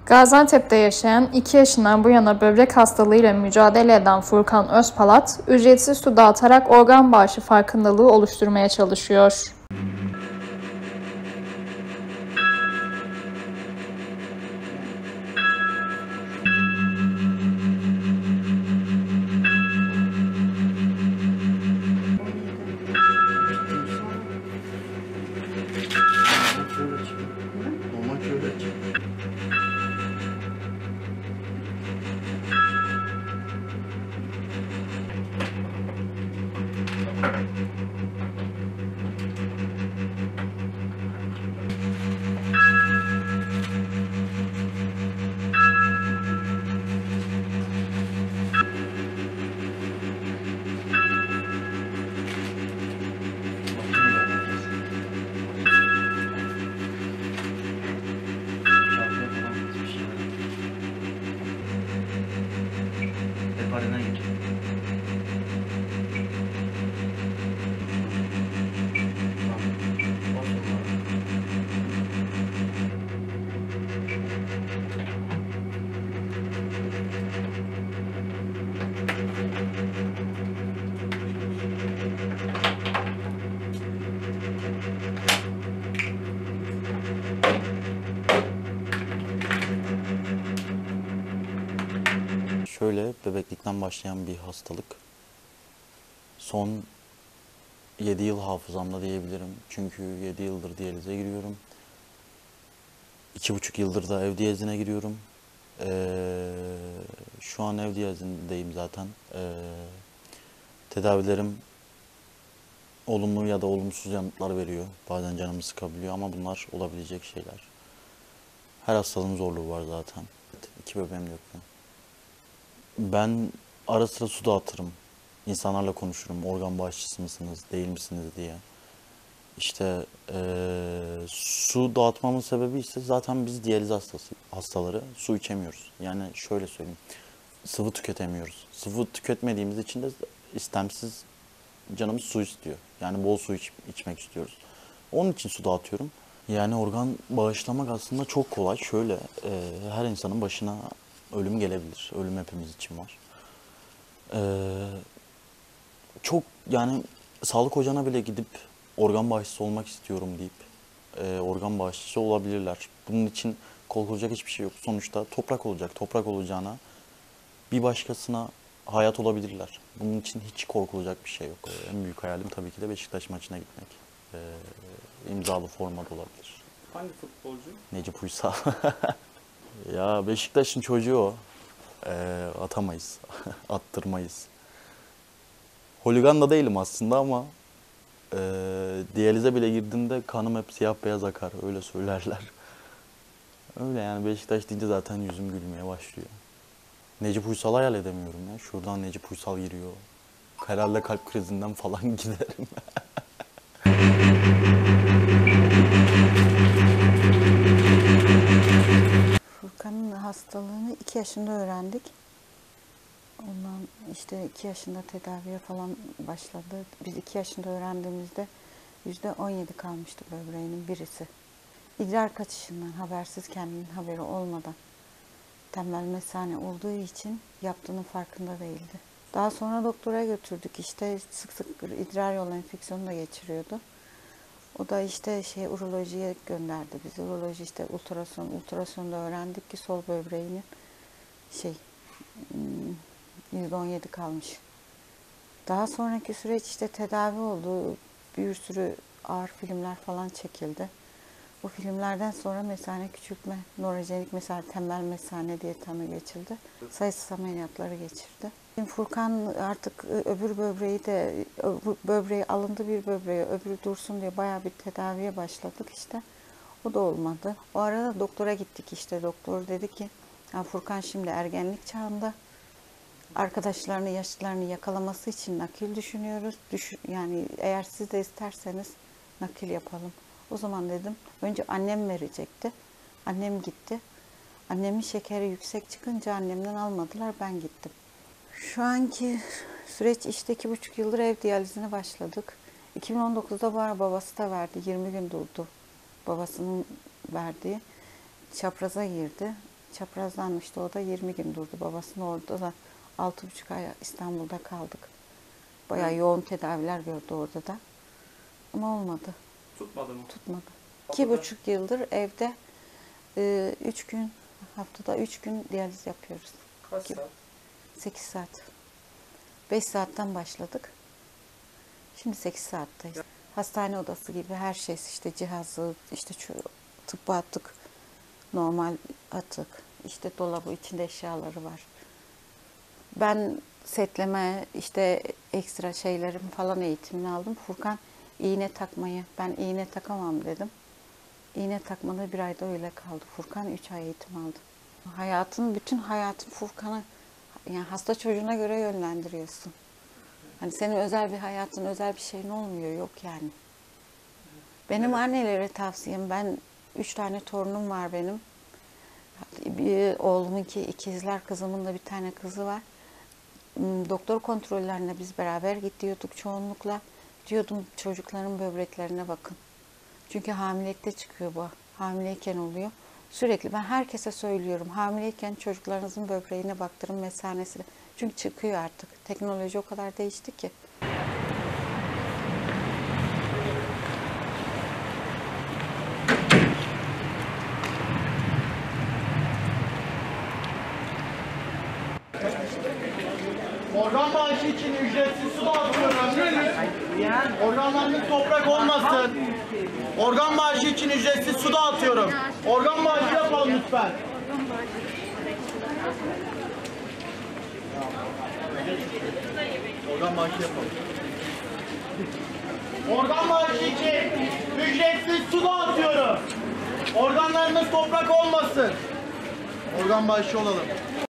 Gaziantep'te yaşayan 2 yaşından bu yana böbrek hastalığıyla mücadele eden Furkan Özpalat, ücretsiz su dağıtarak organ bağışı farkındalığı oluşturmaya çalışıyor. Şöyle, bebeklikten başlayan bir hastalık. Son 7 yıl hafızamda diyebilirim. Çünkü 7 yıldır diyalize giriyorum. 2,5 yıldır da ev diyalizine giriyorum. Şu an ev diyalizindeyim zaten. Tedavilerim olumlu ya da olumsuz yanıtlar veriyor. Bazen canımı sıkabiliyor ama bunlar olabilecek şeyler. Her hastalığın zorluğu var zaten. 2 bebeğim de yok benim. Ben ara sıra su dağıtırım. İnsanlarla konuşurum. Organ bağışçısı mısınız, değil misiniz diye. İşte su dağıtmamın sebebi ise zaten biz diyaliz hastaları su içemiyoruz. Yani şöyle söyleyeyim. Sıvı tüketemiyoruz. Sıvı tüketmediğimiz için de istemsiz canımız su istiyor. Yani bol su içmek istiyoruz. Onun için su dağıtıyorum. Yani organ bağışlamak aslında çok kolay. Şöyle her insanın başına ölüm gelebilir. Ölüm hepimiz için var. Çok yani sağlık ocağına bile gidip organ bağışçısı olmak istiyorum deyip organ bağışçısı olabilirler. Bunun için korkulacak hiçbir şey yok. Sonuçta toprak olacak. Toprak olacağına bir başkasına hayat olabilirler. Bunun için hiç korkulacak bir şey yok. En büyük hayalim tabii ki de Beşiktaş maçına gitmek. İmzalı forma da olabilir. Hangi futbolcu? Necip Uysal. Ya Beşiktaş'ın çocuğu o. Atamayız. Attırmayız. Holigan da değilim aslında ama diyalize bile girdiğimde kanım hep siyah beyaz akar. Öyle söylerler. Öyle yani Beşiktaş deyince zaten yüzüm gülmeye başlıyor. Necip Uysal'ı hayal edemiyorum ya. Şuradan Necip Uysal giriyor. Herhalde kalp krizinden falan giderim. Furkan'ın hastalığını 2 yaşında öğrendik. Ondan işte 2 yaşında tedaviye falan başladı. Biz 2 yaşında öğrendiğimizde %17 kalmıştı böbreğinin birisi. İdrar kaçışından habersiz, kendinin haberi olmadan tembel mesane olduğu için yaptığının farkında değildi. Daha sonra doktora götürdük, işte sık sık idrar yolu enfeksiyonu da geçiriyordu. O da işte urolojiye gönderdi bizi. Uroloji işte ultrasonda öğrendik ki sol böbreğinin %17 kalmış. Daha sonraki süreç işte tedavi oldu. Bir sürü ağır filmler falan çekildi. Bu filmlerden sonra mesane küçültme, norojenik mesane, tembel mesane diye tanı geçildi. Sayısız ameliyatları geçirdi. Furkan artık öbür böbreği alındı, bir böbreği öbürü dursun diye bayağı bir tedaviye başladık işte. O da olmadı. O arada doktora gittik işte. Doktor dedi ki Furkan şimdi ergenlik çağında. Arkadaşlarını, yaşlılarını yakalaması için nakil düşünüyoruz. Yani eğer siz de isterseniz nakil yapalım. O zaman dedim, önce annem verecekti. Annem gitti. Annemin şekeri yüksek çıkınca annemden almadılar, ben gittim. Şu anki süreç işte 2,5 yıldır ev diyalizine başladık. 2019'da babası da verdi, 20 gün durdu babasının verdiği. Çapraza girdi. çaprazlanmıştı. O da 20 gün durdu. Babasının orada da 6,5 ay İstanbul'da kaldık. Bayağı yoğun tedaviler gördü orada da. Ama olmadı. Tutmadı mı? Tutmadı. 2,5 yıldır evde 3 gün, haftada 3 gün diyaliz yapıyoruz. Kaç saat? 8 saat. 5 saatten başladık. Şimdi 8 saatteyiz. Hastane odası gibi her şey, işte cihazı, işte tıbba atık, normal atık, işte dolabı, içinde eşyaları var. Ben setleme, işte ekstra şeylerim falan eğitimini aldım. Furkan iğne takmayı, ben iğne takamam dedim. İğne takmadı, 1 ayda öyle kaldı. Furkan 3 ay eğitim aldı. Bütün hayatın Furkan'ı, yani hasta çocuğuna göre yönlendiriyorsun. Hani senin özel bir hayatın, özel bir şeyin olmuyor, yok yani. Benim annelere tavsiyem, ben 3 tane torunum var benim. Oğlumun ikizler, kızımın da bir tane kızı var. Doktor kontrollerine biz beraber gidiyorduk çoğunlukla. Diyordum çocukların böbreklerine bakın. Çünkü hamilelikte çıkıyor bu. Hamileyken oluyor. Sürekli ben herkese söylüyorum. Hamileyken çocuklarınızın böbreğine baktırın, mesanesine. Çünkü çıkıyor artık. Teknoloji o kadar değişti ki. Organ bağışı için ücretsiz su dağıtıyorum. Organlarınız toprak olmasın. Organ bağışı için ücretsiz su dağıtıyorum. Organ bağışı yapalım lütfen. Organ bağışı yapalım. Organ bağışı için ücretsiz su dağıtıyorum. Organlarınız toprak olmasın. Organ bağışı olalım.